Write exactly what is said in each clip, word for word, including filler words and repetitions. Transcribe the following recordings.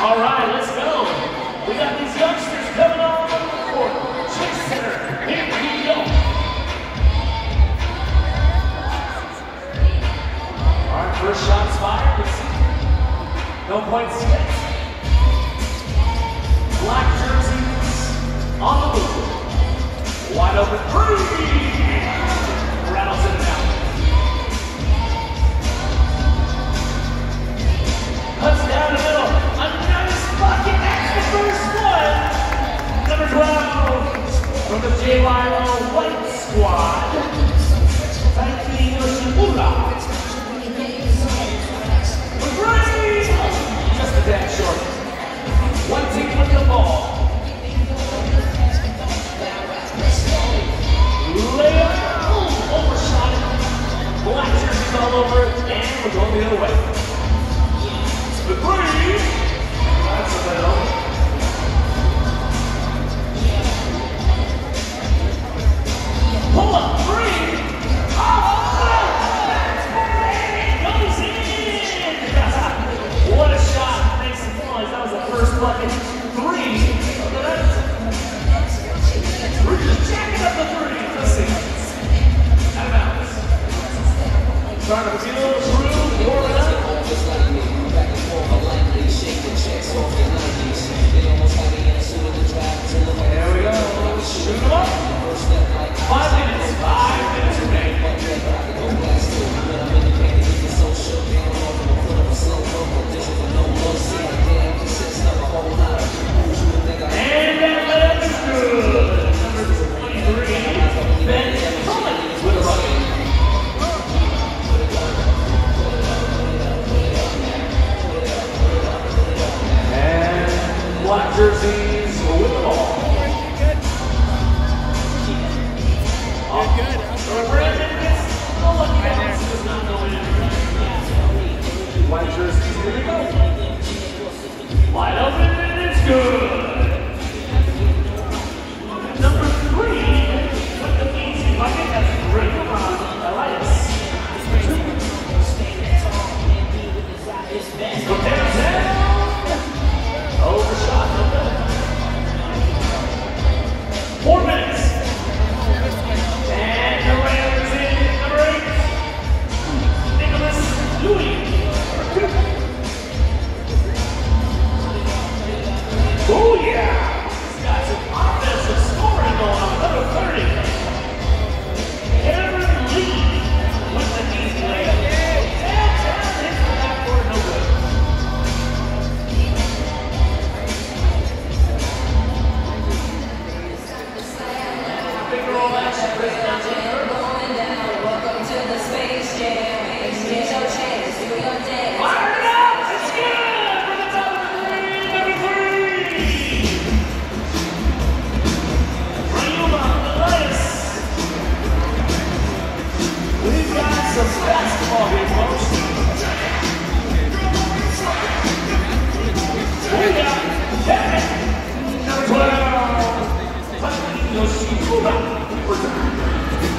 All right, let's go. We got these youngsters coming on the court. Chase center, here we go. All right, first shot's fired. Let's see. No points yet. Black jerseys on the move. Wide open three. Rattles in and out. Cuts down the middle. A nice bucket. That's the first one. Number twelve from the J Y O White Squad. Taiki Yoshimura. Great! Just a damn short. One team with the ball. Layup. Overshot it. Black jerseys all over it. And we're going the other way. The three. That's a little. Pull up three. Oh, that's great. Goes in. What a shot. Makes some noise. That was the first bucket. Three. We're just jacking up the three. Let's see. Out of bounds. Trying to feel through. Warm it up. There we go. Shoot them up. Five minutes. Five minutes remain. And that layup is good. Number twenty-three, Ben Coleman with a bucket. And black jerseys with the ball. You're good. So Brandon gets the lucky bounce. Does not go in. White jerseys, here we go. Wide open, and it's good. Number three, with the easy bucket, that's great from Elias. Go downtown. Overshot, no good. Four minutes. And the layup is in, number eight, Nicholas Louis. Oh yeah! He's got some offensive scoring going on. Number thirty. Aaron Lee with the easy layup. Downtown hits the backboard, no good. Big roll action. Welcome to the Space Jam. Here's your chance. Do your dance. Fire it up! It's good! For the top of the three, number three! Ryuma Elias. We've got some basketball here, folks. We got Kevin, number twelve, Taiki Yoshimura.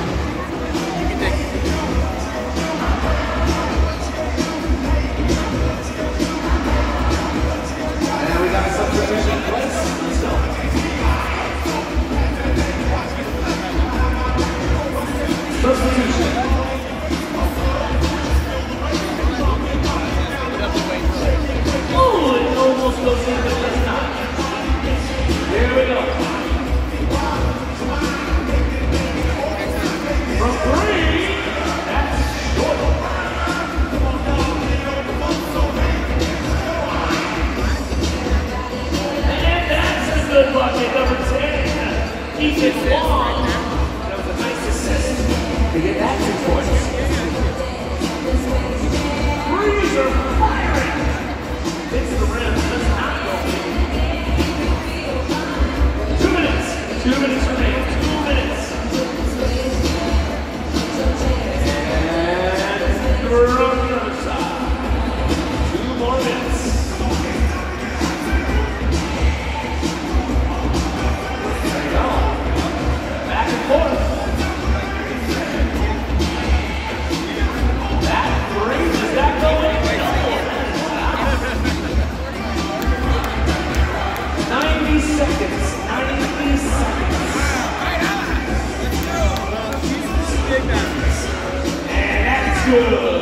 good.